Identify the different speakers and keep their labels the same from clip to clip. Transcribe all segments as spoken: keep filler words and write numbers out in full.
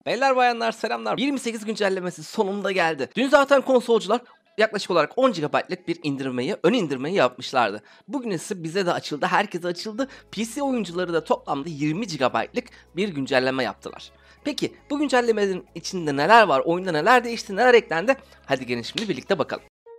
Speaker 1: Beyler bayanlar selamlar. yirmi sekiz güncellemesi sonunda geldi. Dün zaten konsolcular yaklaşık olarak on gigabaytlık bir indirmeyi, ön indirmeyi yapmışlardı. Bugün ise bize de açıldı, herkese açıldı. P C oyuncuları da toplamda yirmi gigabaytlık bir güncelleme yaptılar. Peki bu güncellemenin içinde neler var, oyunda neler değişti, neler eklendi? Hadi gelin şimdi birlikte bakalım.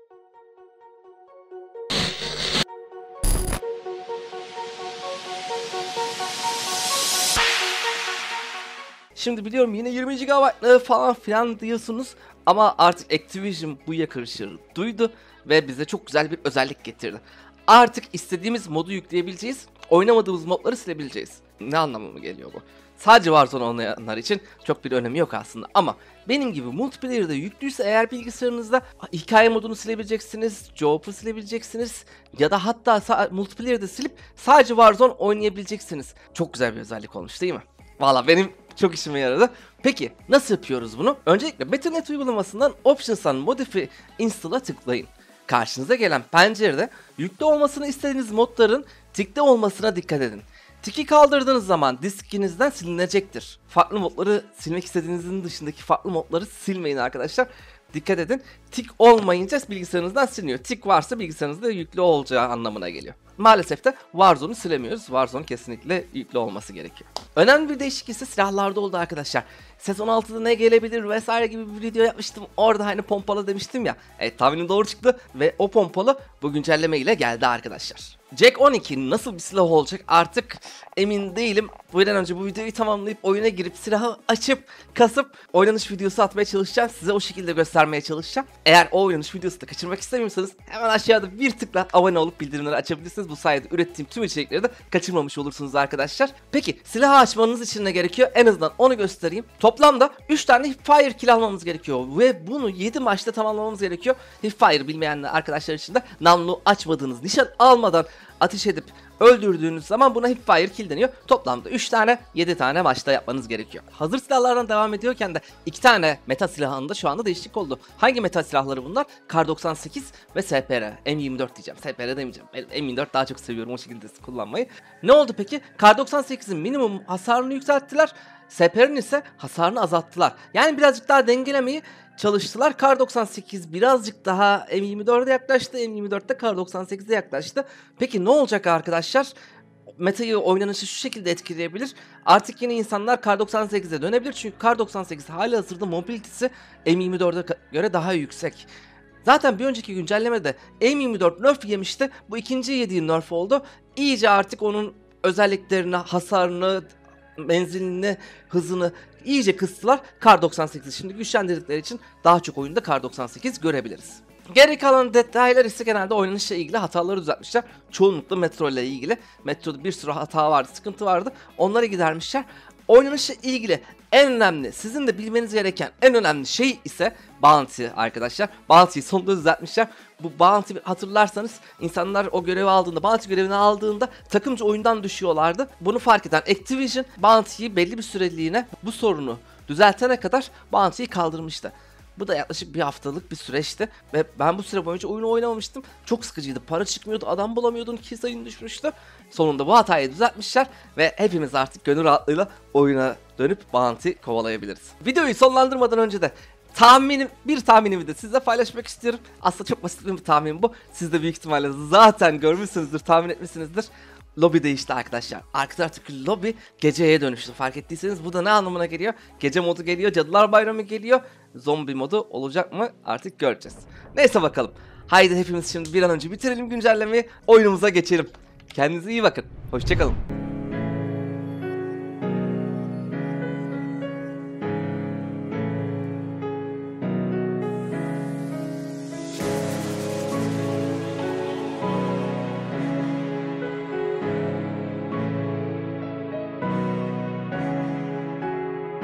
Speaker 1: Şimdi biliyorum yine yirmi gigabaytlı falan filan diyorsunuz ama artık Activision bu yakarışı duydu ve bize çok güzel bir özellik getirdi. Artık istediğimiz modu yükleyebileceğiz, oynamadığımız modları silebileceğiz. Ne anlamı mı geliyor bu? Sadece Warzone oynayanlar için çok bir önemi yok aslında ama benim gibi multiplayer'da yüklüyse eğer bilgisayarınızda hikaye modunu silebileceksiniz, Joop'u silebileceksiniz ya da hatta multiplayer'da silip sadece Warzone oynayabileceksiniz. Çok güzel bir özellik olmuş değil mi? Valla benim çok işime yaradı. Peki nasıl yapıyoruz bunu? Öncelikle Battle nokta net uygulamasından Options'tan Modify Install'a tıklayın. Karşınıza gelen pencerede yüklü olmasını istediğiniz modların tikte olmasına dikkat edin. Tiki kaldırdığınız zaman diskinizden silinecektir. Farklı modları silmek istediğinizin dışındaki farklı modları silmeyin arkadaşlar. Dikkat edin. Tik olmayınca bilgisayarınızdan siliniyor. Tik varsa bilgisayarınızda yüklü olacağı anlamına geliyor. Maalesef de Warzone'u silemiyoruz. Warzone kesinlikle yüklü olması gerekiyor. Önemli bir değişiklik ise silahlarda oldu arkadaşlar. Sezon altıda ne gelebilir vesaire gibi bir video yapmıştım. Orada hani pompalı demiştim ya. Evet, tahminim doğru çıktı ve o pompalı bu güncelleme ile geldi arkadaşlar. Jack on iki nasıl bir silah olacak artık emin değilim. Bu yüzden önce bu videoyu tamamlayıp oyuna girip silahı açıp kasıp oynanış videosu atmaya çalışacağım. Size o şekilde göstermeye çalışacağım. Eğer o oynanış videosu da kaçırmak istemiyorsanız hemen aşağıda bir tıkla abone olup bildirimleri açabilirsiniz. Bu sayede ürettiğim tüm içerikleri de kaçırmamış olursunuz arkadaşlar. Peki silahı açmanız için ne gerekiyor? En azından onu göstereyim. Toplamda üç tane Hipfire kill almamız gerekiyor ve bunu yedi maçta tamamlamamız gerekiyor. Hipfire bilmeyenler arkadaşlar için de namlu açmadığınız, nişan almadan ateş edip öldürdüğünüz zaman buna Hipfire kill deniyor. Toplamda üç tane yedi tane maçta yapmanız gerekiyor. Hazır silahlardan devam ediyorken de iki tane meta silahında şu anda değişiklik oldu. Hangi meta silahları bunlar? Kar doksan sekiz ve S P R. M yirmi dört diyeceğim. S P R demeyeceğim. M yirmi dört daha çok seviyorum o şekilde kullanmayı. Ne oldu peki? Kar doksan sekizin minimum hasarını yükselttiler. S P R'nin ise hasarını azalttılar. Yani birazcık daha dengelemeyi çalıştılar. Kar doksan sekiz birazcık daha M yirmi dörde yaklaştı. M yirmi dört de Kar doksan sekize yaklaştı. Peki ne olacak arkadaşlar? Metayı, oynanışı şu şekilde etkileyebilir. Artık yine insanlar Kar doksan sekize dönebilir. Çünkü Kar doksan sekiz hali hazırda mobility'si M yirmi dörde göre daha yüksek. Zaten bir önceki güncellemede M yirmi dört nerf yemişti. Bu ikinci yediği nerf oldu. İyice artık onun özelliklerini, hasarını, menzilini, hızını iyice kıstılar. Kar doksan sekiz şimdi güçlendirdikleri için daha çok oyunda Kar doksan sekiz görebiliriz. Geri kalan detaylar ise genelde oynanışla ilgili hataları düzeltmişler. Çoğunlukla Metro ile ilgili. Metro'da bir sürü hata vardı, sıkıntı vardı. Onları gidermişler. Oynanışla ilgili en önemli, sizin de bilmeniz gereken en önemli şey ise Bounty arkadaşlar. Bounty'yi sonunda düzeltmişler. Bu Bounty hatırlarsanız insanlar o görevi aldığında, Bounty görevini aldığında takımca oyundan düşüyorlardı. Bunu fark eden Activision Bounty'yi belli bir süreliğine bu sorunu düzeltene kadar Bounty'yi kaldırmıştı. Bu da yaklaşık bir haftalık bir süreçti ve ben bu süre boyunca oyunu oynamamıştım. Çok sıkıcıydı. Para çıkmıyordu, adam bulamıyordun, ki sayın düşmüştü. Sonunda bu hatayı düzeltmişler ve hepimiz artık gönül rahatlığıyla oyuna dönüp Bounty kovalayabiliriz. Videoyu sonlandırmadan önce de tahminim, bir tahminimi de sizle paylaşmak istiyorum. Aslında çok basit bir tahmin bu. Siz de büyük ihtimalle zaten görmüşsünüzdür, tahmin etmişsinizdir. Lobi değişti arkadaşlar. Arkadaşlar lobi geceye dönüştü, fark ettiyseniz. Bu da ne anlamına geliyor? Gece modu geliyor, Cadılar Bayramı geliyor. Zombi modu olacak mı? Artık göreceğiz. Neyse bakalım. Haydi hepimiz şimdi bir an önce bitirelim güncellemeyi. Oyunumuza geçelim. Kendinize iyi bakın. Hoşçakalın.